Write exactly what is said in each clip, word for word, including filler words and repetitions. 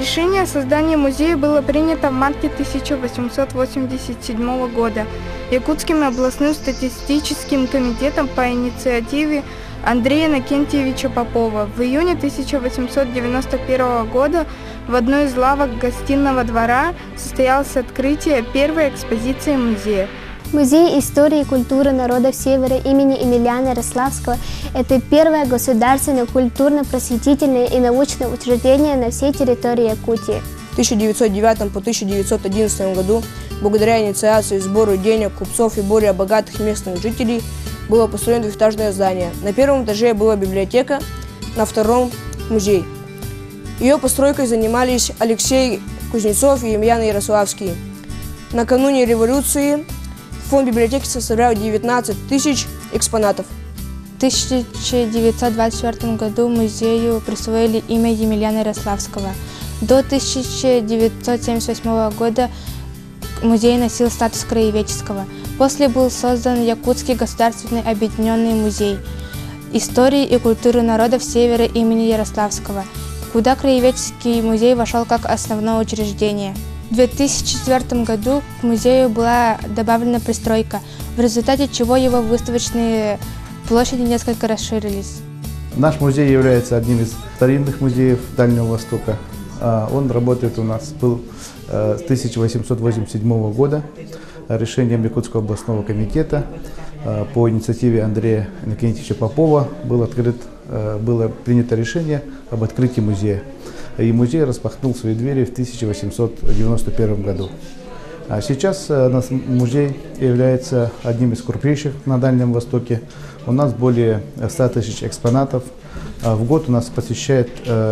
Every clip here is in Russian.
Решение о создании музея было принято в марте тысяча восемьсот восемьдесят седьмого года Якутским областным статистическим комитетом по инициативе Андрея Иннокентьевича Попова. В июне тысяча восемьсот девяносто первого года в одной из лавок гостиного двора состоялось открытие первой экспозиции музея. Музей истории и культуры народов Севера имени Емельяна Ярославского – это первое государственное культурно-просветительное и научное учреждение на всей территории Якутии. В тысяча девятьсот девятом по тысяча девятьсот одиннадцатом году, благодаря инициации и сбору денег купцов и более богатых местных жителей, было построено двухэтажное здание. На первом этаже была библиотека, на втором – музей. Ее постройкой занимались Алексей Кузнецов и Емельян Ярославский. Накануне революции фонд библиотеки составлял девятнадцать тысяч экспонатов. В тысяча девятьсот двадцать четвёртом году музею присвоили имя Емельяна Ярославского. До тысяча девятьсот семьдесят восьмого года музей носил статус краеведческого. После был создан Якутский государственный объединенный музей истории и культуры народов Севера имени Ярославского, куда краеведческий музей вошел как основное учреждение. В две тысячи четвёртом году к музею была добавлена пристройка, в результате чего его выставочные площади несколько расширились. Наш музей является одним из старинных музеев Дальнего Востока. Он работает у нас был с тысяча восемьсот восемьдесят седьмого года. Решением Якутского областного комитета по инициативе Андрея Иннокентьевича Попова был открыт, было принято решение об открытии музея. И музей распахнул свои двери в тысяча восемьсот девяносто первом году. А сейчас наш музей является одним из крупнейших на Дальнем Востоке. У нас более ста тысяч экспонатов. В год у нас посещает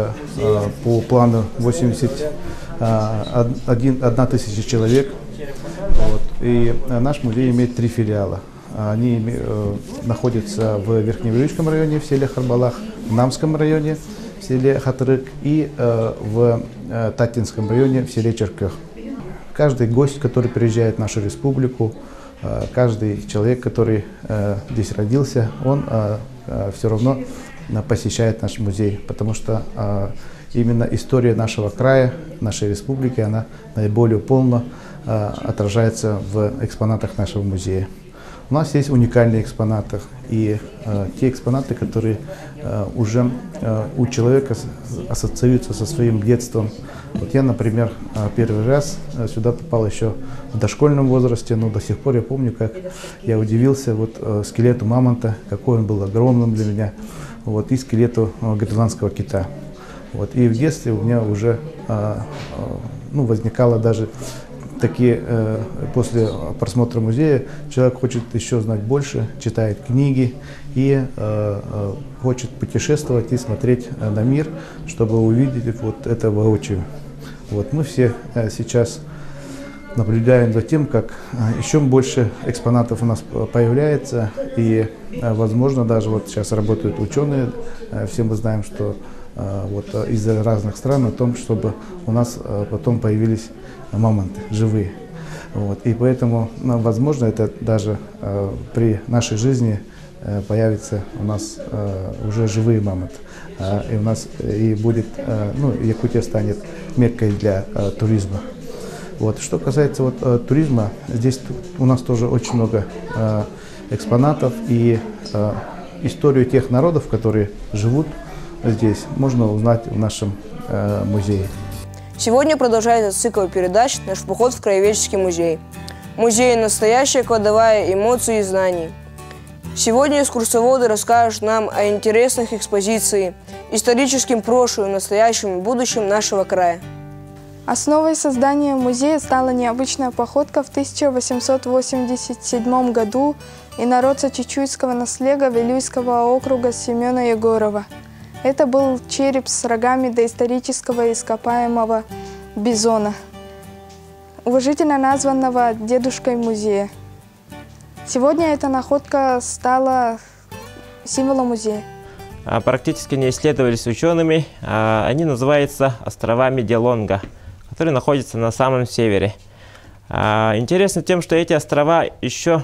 по плану восемьдесят одна тысяча человек. Вот. И наш музей имеет три филиала. Они находятся в Верхневилючском районе, в селе Харбалах, в Намском районе, в селе Хатырык и э, в э, Татинском районе, в селе Черкёх. Каждый гость, который приезжает в нашу республику, э, каждый человек, который э, здесь родился, он э, э, все равно э, посещает наш музей, потому что э, именно история нашего края, нашей республики, она наиболее полно э, отражается в экспонатах нашего музея. У нас есть уникальные экспонаты, и э, те экспонаты, которые э, уже э, у человека ассоциируются со своим детством. Вот я, например, э, первый раз э, сюда попал еще в дошкольном возрасте, но до сих пор я помню, как я удивился вот, э, скелету мамонта, какой он был огромным для меня, вот, и скелету э, гренландского кита. Вот, и в детстве у меня уже э, э, ну, возникало даже такие, э, после просмотра музея человек хочет еще знать больше, читает книги и э, э, хочет путешествовать и смотреть на мир, чтобы увидеть вот это воочию. Вот мы все э, сейчас наблюдаем за тем, как э, еще больше экспонатов у нас появляется, и э, возможно даже вот сейчас работают ученые, э, все мы знаем, что э, вот, из разных стран о том, чтобы у нас э, потом появились мамонты живые. Вот. И поэтому, ну, возможно, это даже э, при нашей жизни э, появится у нас э, уже живые мамонты. Э, и у нас и будет, э, ну, Якутия станет меккой для э, туризма. Вот. Что касается вот, э, туризма, здесь у нас тоже очень много э, экспонатов, и э, историю тех народов, которые живут здесь, можно узнать в нашем э, музее. Сегодня продолжается цикл передач «Наш поход в краеведческий музей». Музей – настоящая кладовая эмоций и знаний. Сегодня экскурсоводы расскажут нам о интересных экспозициях, историческим прошлым, настоящем и будущем нашего края. Основой создания музея стала необычная походка в тысяча восемьсот восемьдесят седьмом году инородца чечуйского наслега Вилюйского округа Семена Егорова. Это был череп с рогами доисторического ископаемого бизона, уважительно названного дедушкой музея. Сегодня эта находка стала символом музея. Практически не исследовались учеными. Они называются островами Делонга, которые находятся на самом севере. Интересно тем, что эти острова еще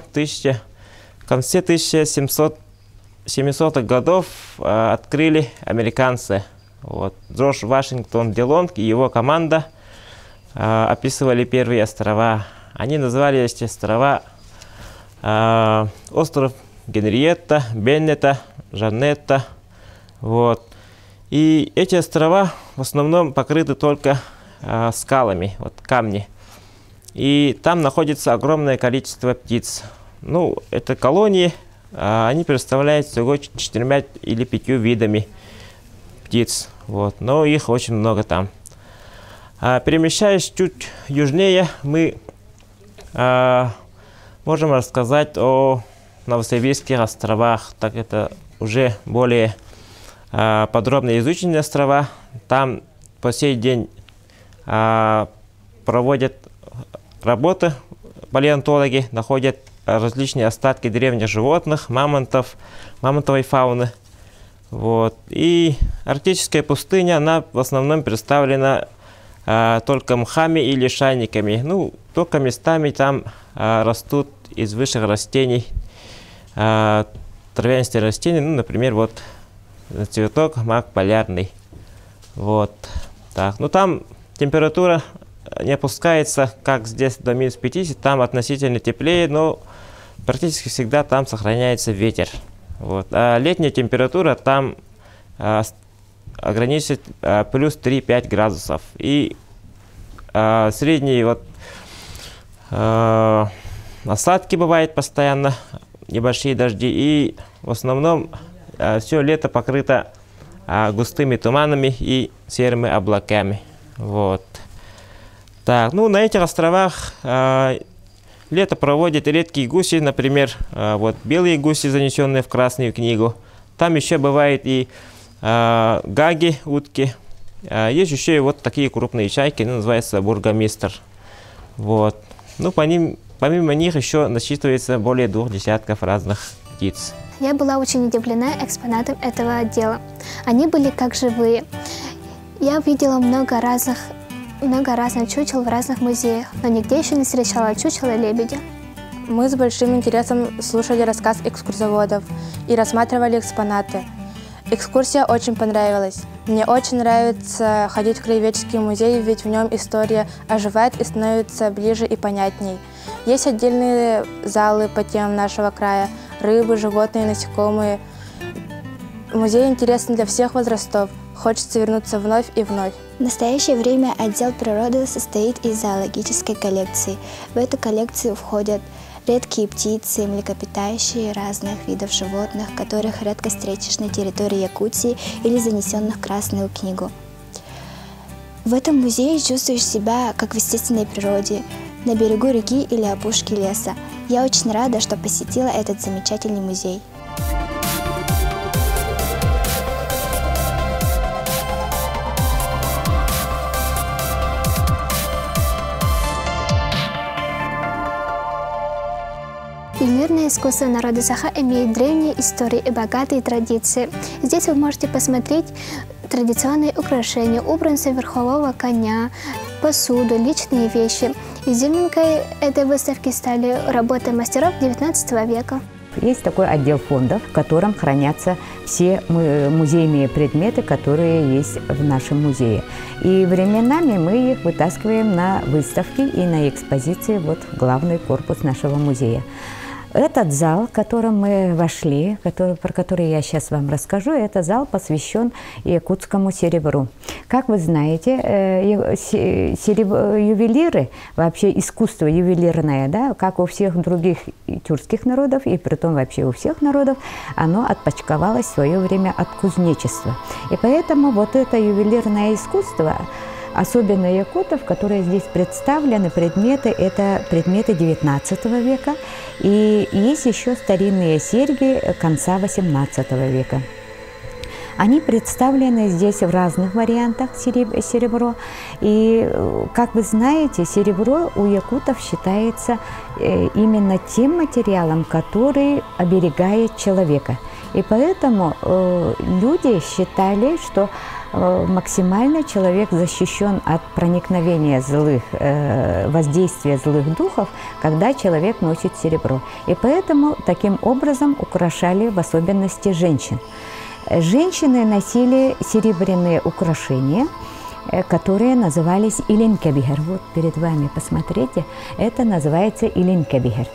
в конце тысяча семисотых годов открыли американцы. Вот. Джордж Вашингтон Делонг и его команда э, описывали первые острова. Они называли эти острова э, остров Генриетта, Беннета, Жанетта. Вот. И эти острова в основном покрыты только э, скалами, вот, камни. И там находится огромное количество птиц. Ну, это колонии, э, они представляют всего четырьмя или пятью видами птиц. Вот. Но их очень много там. А, перемещаясь чуть южнее, мы э, можем рассказать о Новосибирских островах. Так это уже более э, подробно изученные острова. Там по сей день э, проводят работы палеонтологи, находят различные остатки древних животных, мамонтов, мамонтовой фауны. Вот. И арктическая пустыня, она в основном представлена э, только мхами и лишайниками. Ну, только местами там э, растут из высших растений э, травянистые растения, ну, например, вот цветок мак полярный. Вот. Так. Ну, там температура не опускается, как здесь, до минус пятидесяти, там относительно теплее, но практически всегда там сохраняется ветер. Вот. А летняя температура там а, ограничивает а, плюс три-пять градусов. И а, средние вот, а, осадки бывают постоянно, небольшие дожди. И в основном а, все лето покрыто а, густыми туманами и серыми облаками. Вот. Так, ну, на этих островах а, лето проводят редкие гуси, например, а, вот белые гуси, занесенные в Красную книгу. Там еще бывают и а, гаги, утки. А, есть еще и вот такие крупные чайки, они называются бургомистр. Вот. Ну, по ним, помимо них еще насчитывается более двух десятков разных птиц. Я была очень удивлена экспонатом этого отдела. Они были как живые. Я видела много разных много разных чучел в разных музеях, но нигде еще не встречала чучела лебедя. Мы с большим интересом слушали рассказ экскурсоводов и рассматривали экспонаты. Экскурсия очень понравилась. Мне очень нравится ходить в Краеведческий музей, ведь в нем история оживает и становится ближе и понятней. Есть отдельные залы по темам нашего края, рыбы, животные, насекомые. Музей интересен для всех возрастов. Хочется вернуться вновь и вновь. В настоящее время отдел природы состоит из зоологической коллекции. В эту коллекцию входят редкие птицы, млекопитающие разных видов животных, которых редко встретишь на территории Якутии или занесенных в Красную книгу. В этом музее чувствуешь себя как в естественной природе, на берегу реки или опушке леса. Я очень рада, что посетила этот замечательный музей. Ювелирное искусство народа Саха имеет древние истории и богатые традиции. Здесь вы можете посмотреть традиционные украшения, убранство верхового коня, посуду, личные вещи. Изюминкой этой выставки стали работы мастеров девятнадцатого века. Есть такой отдел фондов, в котором хранятся все музейные предметы, которые есть в нашем музее. И временами мы их вытаскиваем на выставки и на экспозиции, вот главный корпус нашего музея. Этот зал, в котором мы вошли, который, про который я сейчас вам расскажу, это зал посвящен якутскому серебру. Как вы знаете, сереб... ювелиры, вообще искусство ювелирное, да, как у всех других тюркских народов, и притом вообще у всех народов, оно отпочковалось в свое время от кузнечества. И поэтому вот это ювелирное искусство, особенно якутов, которые здесь представлены, предметы, это предметы девятнадцатого века, и есть еще старинные серьги конца восемнадцатого века. Они представлены здесь в разных вариантах серебро. И, как вы знаете, серебро у якутов считается именно тем материалом, который оберегает человека. И поэтому э, люди считали, что э, максимально человек защищен от проникновения злых, э, воздействия злых духов, когда человек носит серебро. И поэтому таким образом украшали в особенности женщин. Женщины носили серебряные украшения, которые назывались илинкебихер. Вот перед вами, посмотрите, это называется илинкебихер.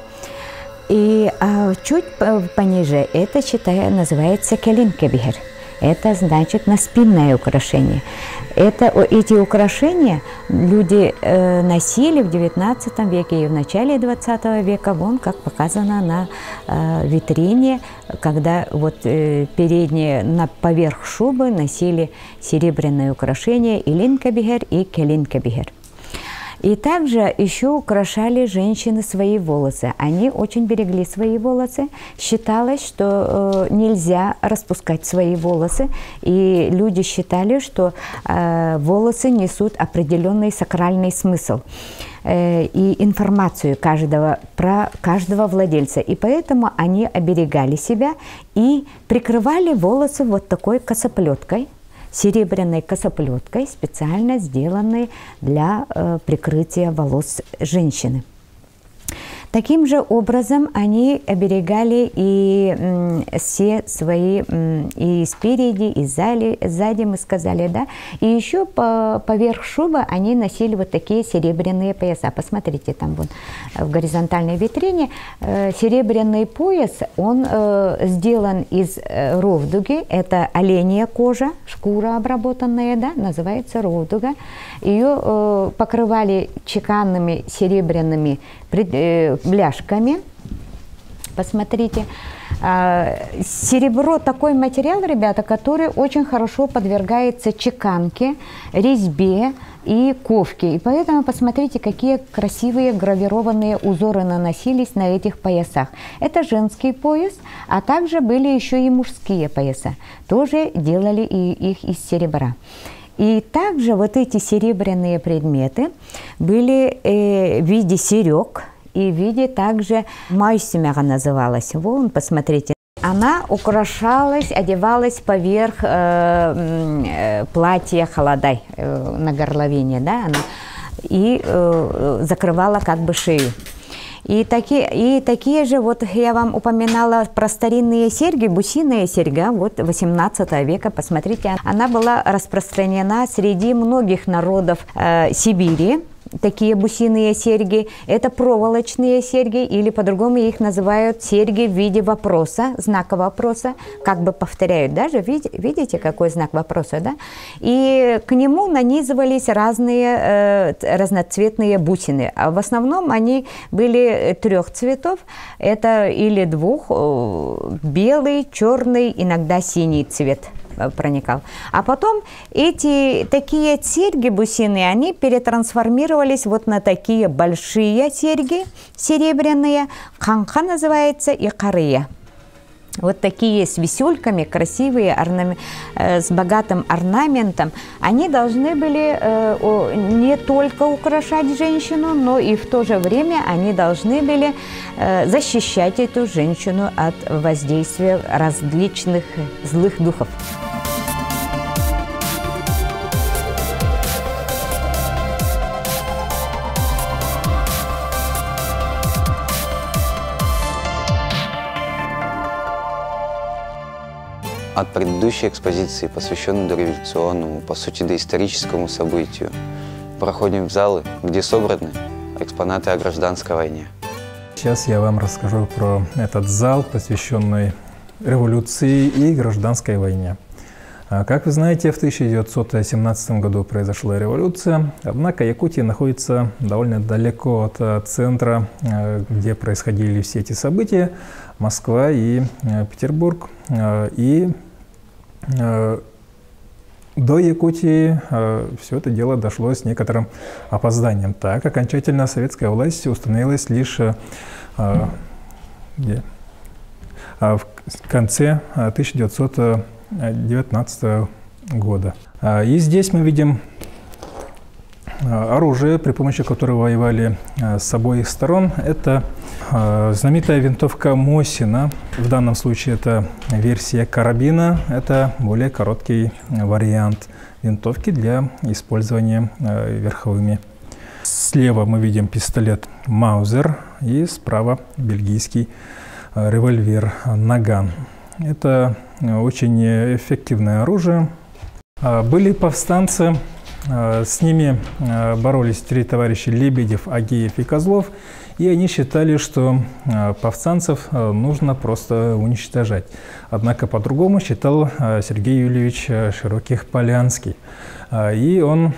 И а чуть пониже это, считаю, называется келинкебихер. Это значит наспинное украшение. Это, эти украшения люди э, носили в девятнадцатом веке и в начале двадцатого века, вон как показано на э, витрине, когда вот э, передние на, поверх шубы носили серебряные украшения илинкебихер и келинкебихер. И также еще украшали женщины свои волосы. Они очень берегли свои волосы. Считалось, что э, нельзя распускать свои волосы. И люди считали, что э, волосы несут определенный сакральный смысл э, и информацию каждого, про каждого владельца. И поэтому они оберегали себя и прикрывали волосы вот такой косоплеткой. Серебряной косоплеткой, специально сделанной для э, прикрытия волос женщины. Таким же образом они оберегали и м, все свои, м, и спереди, и сзади, сзади мы сказали, да. И еще по, поверх шубы они носили вот такие серебряные пояса. Посмотрите, там вот в горизонтальной витрине э, серебряный пояс, он э, сделан из э, ровдуги, это оленья кожа, шкура обработанная, да, называется ровдуга. Ее э, покрывали чеканными серебряными бляшками. Посмотрите, серебро такой материал, ребята, который очень хорошо подвергается чеканке, резьбе и ковке. И поэтому посмотрите, какие красивые гравированные узоры наносились на этих поясах. Это женский пояс, а также были еще и мужские пояса. Тоже делали и их из серебра. И также вот эти серебряные предметы были э, в виде серег и в виде также майсимера называлась. Вон, посмотрите. Она украшалась, одевалась поверх э, э, платья холодай э, на горловине, да, она, и э, закрывала как бы шею. И такие, и такие же, вот я вам упоминала про старинные серьги, бусиная серьга, вот восемнадцатого века, посмотрите, она была распространена среди многих народов э, Сибири. Такие бусиные серьги, это проволочные серьги, или по-другому их называют серьги в виде вопроса, знака вопроса, как бы повторяют, даже видите, какой знак вопроса, да? И к нему нанизывались разные э, разноцветные бусины, а в основном они были трех цветов, это или двух, э, белый, черный, иногда синий цвет проникал. А потом эти такие серьги бусины, они перетрансформировались вот на такие большие серьги серебряные, ханха называется, и кария. Вот такие с висюльками, красивые, орнам... э, с богатым орнаментом, они должны были э, о, не только украшать женщину, но и в то же время они должны были э, защищать эту женщину от воздействия различных злых духов. От предыдущей экспозиции, посвященной дореволюционному, по сути, доисторическому событию, проходим в залы, где собраны экспонаты о гражданской войне. Сейчас я вам расскажу про этот зал, посвященный революции и гражданской войне. Как вы знаете, в тысяча девятьсот семнадцатом году произошла революция, однако Якутия находится довольно далеко от центра, где происходили все эти события, Москва и Петербург. И до Якутии все это дело дошло с некоторым опозданием. Так, окончательно советская власть установилась лишь где? в конце тысяча девятьсот девятнадцатого года. И здесь мы видим оружие, при помощи которого воевали с обоих сторон. Это знаменитая винтовка Мосина. В данном случае это версия карабина. Это более короткий вариант винтовки для использования верховыми. Слева мы видим пистолет Маузер и справа бельгийский револьвер Наган. Это очень эффективное оружие. Были повстанцы, с ними боролись три товарища: Лебедев, Агеев и Козлов. И они считали, что повстанцев нужно просто уничтожать. Однако по-другому считал Сергей Юльевич Широких-Полянский. И он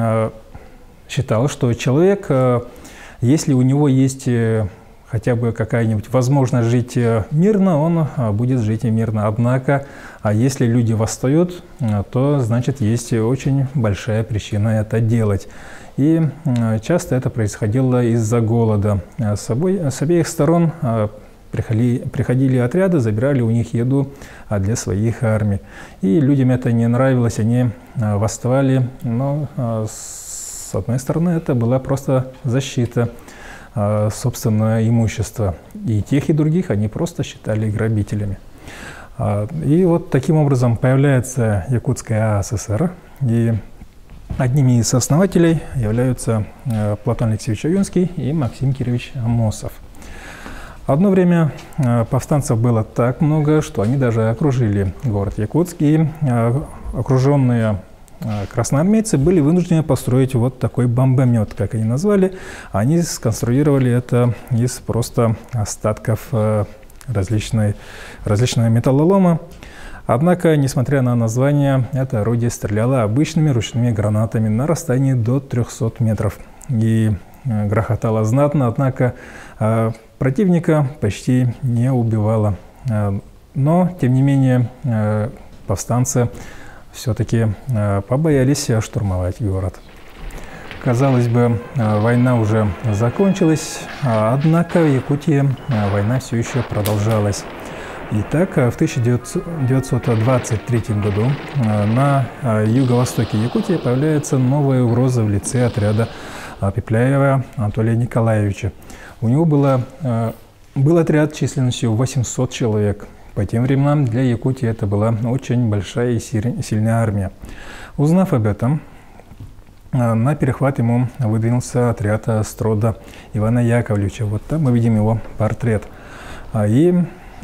считал, что человек, если у него есть хотя бы какая-нибудь возможность жить мирно, он будет жить и мирно. Однако, а если люди восстают, то, значит, есть очень большая причина это делать. И часто это происходило из-за голода. С, собой, с обеих сторон приходили, приходили отряды, забирали у них еду для своих армий. И людям это не нравилось, они восставали. Но с одной стороны это была просто защита собственного имущества. И тех, и других они просто считали грабителями. И вот таким образом появляется Якутская АССР. И одними из основателей являются Платон Алексеевич Аюнский и Максим Кирович Амосов. Одно время повстанцев было так много, что они даже окружили город Якутск. И окруженные красноармейцы были вынуждены построить вот такой бомбомет, как они назвали. Они сконструировали это из просто остатков различной, различного металлолома. Однако, несмотря на название, это орудие стреляло обычными ручными гранатами на расстоянии до трёхсот метров. И грохотало знатно, однако противника почти не убивало. Но, тем не менее, повстанцы все-таки побоялись штурмовать город. Казалось бы, война уже закончилась, однако в Якутии война все еще продолжалась. Итак, в тысяча девятьсот двадцать третьем году на юго-востоке Якутии появляется новая угроза в лице отряда Пепляева Анатолия Николаевича. У него было, был отряд численностью восемьсот человек. По тем временам для Якутии это была очень большая и сильная армия. Узнав об этом, на перехват ему выдвинулся отряд Строда Ивана Яковлевича. Вот там мы видим его портрет. И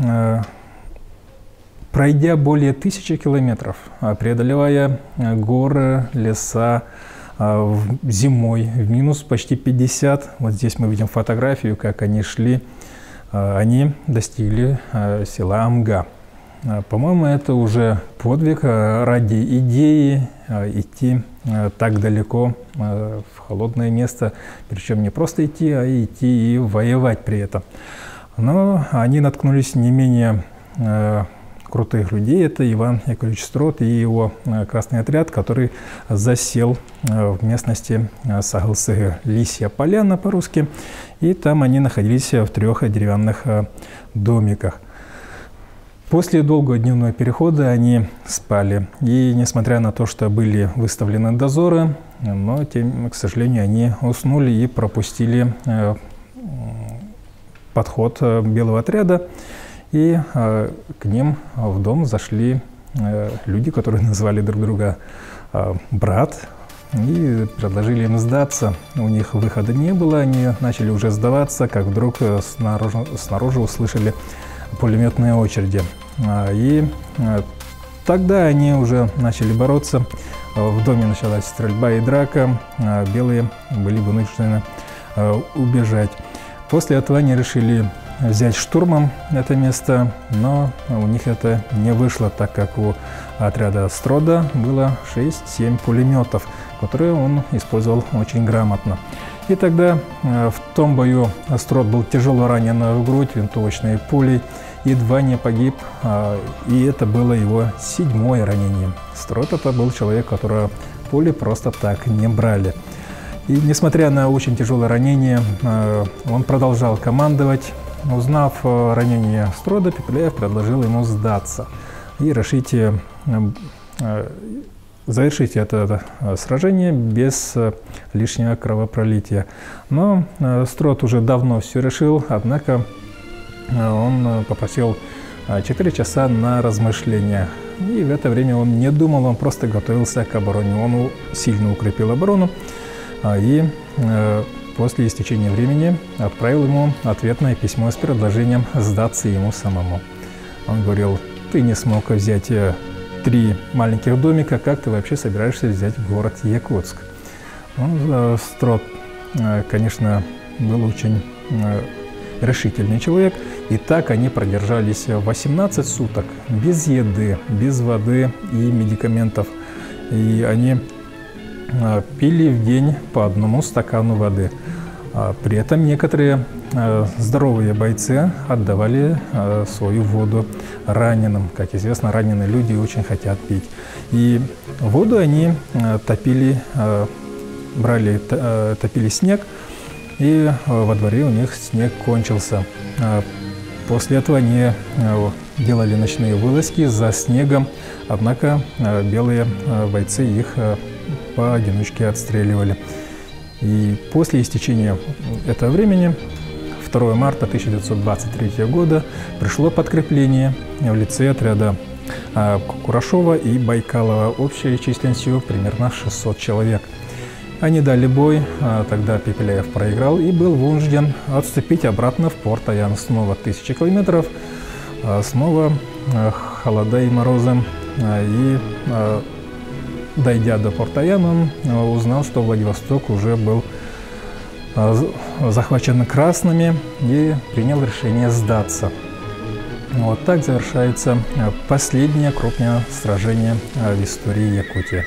пройдя более тысячи километров, преодолевая горы, леса, зимой, в минус почти пятьдесят, вот здесь мы видим фотографию, как они шли, они достигли села Амга. По-моему, это уже подвиг ради идеи идти так далеко в холодное место, причем не просто идти, а идти и воевать при этом. Но они наткнулись не менее крутых людей. Это Иван Яковлевич Строд и его красный отряд, который засел в местности Сагалсыгы, Лисья поляна по-русски. И там они находились в трех деревянных домиках. После долгого дневного перехода они спали. И несмотря на то, что были выставлены дозоры, но, тем, к сожалению, они уснули и пропустили подход белого отряда. И э, к ним в дом зашли э, люди, которые назвали друг друга э, брат, и предложили им сдаться. У них выхода не было, они начали уже сдаваться, как вдруг снаружи, снаружи услышали пулеметные очереди. И э, тогда они уже начали бороться. В доме началась стрельба и драка. Белые были вынуждены э, убежать. После этого они решили взять штурмом это место, но у них это не вышло, так как у отряда Строда было шесть-семь пулеметов, которые он использовал очень грамотно. И тогда в том бою Строд был тяжело ранен в грудь винтовочной пулей, едва не погиб, и это было его седьмое ранение. Строд это был человек, которого пули просто так не брали. И несмотря на очень тяжелое ранение, он продолжал командовать. Узнав ранение Строда, Пепеляев предложил ему сдаться и решить завершить это сражение без лишнего кровопролития. Но Строд уже давно все решил, однако он попросил четыре часа на размышления. И в это время он не думал, он просто готовился к обороне. Он сильно укрепил оборону и после истечения времени отправил ему ответное письмо с предложением сдаться ему самому. Он говорил: ты не смог взять три маленьких домика, как ты вообще собираешься взять город Якутск? Ну, Строт, конечно, был очень решительный человек, и так они продержались восемнадцать суток без еды, без воды и медикаментов. И они пили в день по одному стакану воды. При этом некоторые здоровые бойцы отдавали свою воду раненым. Как известно, раненые люди очень хотят пить. И воду они топили, брали, топили снег, и во дворе у них снег кончился. После этого они делали ночные вылазки за снегом, однако белые бойцы их поодиночке отстреливали. И после истечения этого времени, второго марта тысяча девятьсот двадцать третьего года, пришло подкрепление в лице отряда Курашова и Байкалова общей численностью примерно шестьсот человек. Они дали бой, тогда Пепеляев проиграл и был вынужден отступить обратно в Порт-Аян. Снова тысячи километров, снова холода и морозы. И дойдя до Порт-Аян, он узнал, что Владивосток уже был захвачен красными и принял решение сдаться. Вот так завершается последнее крупное сражение в истории Якутии.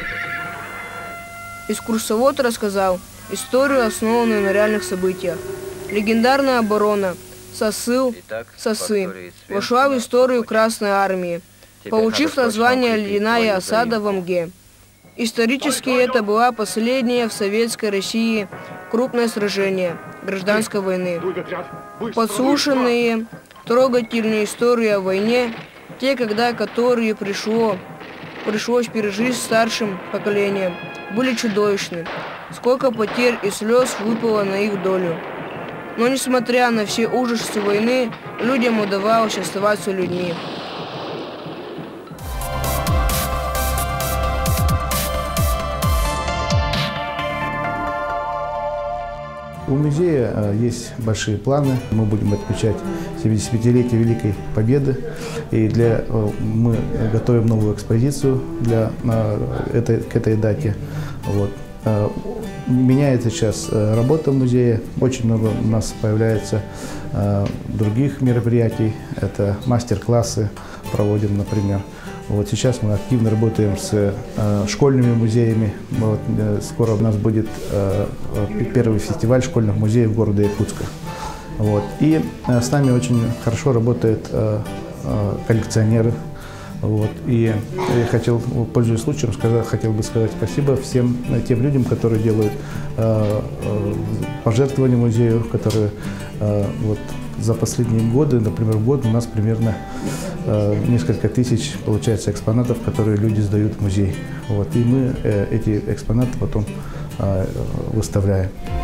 Экскурсовод рассказал историю, основанную на реальных событиях. Легендарная оборона Сосыл, Сосы вошла в историю Красной Армии, получив название «Ледяная осада в Амге». Исторически это была последняя в Советской России крупное сражение гражданской войны. Подслушанные трогательные истории о войне, те, когда которые пришло, пришлось пережить старшим поколением, были чудовищны. Сколько потерь и слез выпало на их долю. Но несмотря на все ужасы войны, людям удавалось оставаться людьми. У музея есть большие планы. Мы будем отмечать семидесятипятилетие Великой Победы. И для, мы готовим новую экспозицию для, этой, к этой дате. Вот. Меняется сейчас работа музея. Очень много у нас появляется других мероприятий. Это мастер-классы проводим, например. Вот сейчас мы активно работаем с э, школьными музеями. Вот, э, скоро у нас будет э, первый фестиваль школьных музеев города Якутска. Вот. И э, с нами очень хорошо работают э, э, коллекционеры. Вот. И я хотел, пользуясь случаем, сказать, хотел бы сказать спасибо всем тем людям, которые делают э, э, пожертвования музею, которые э, вот, за последние годы, например, в год у нас примерно э, несколько тысяч получается экспонатов, которые люди сдают в музей. Вот, и мы э, эти экспонаты потом э, выставляем.